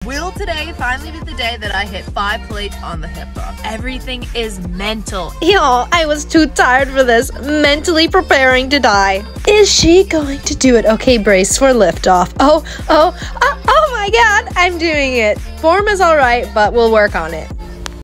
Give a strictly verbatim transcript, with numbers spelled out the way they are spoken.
Will today finally be the day that I hit five plates on the hip thrust? Everything is mental. Yo, I was too tired for this, mentally preparing to die. Is she going to do it? Okay, brace for liftoff. Oh, oh, oh, oh my god, I'm doing it. Form is alright, but we'll work on it.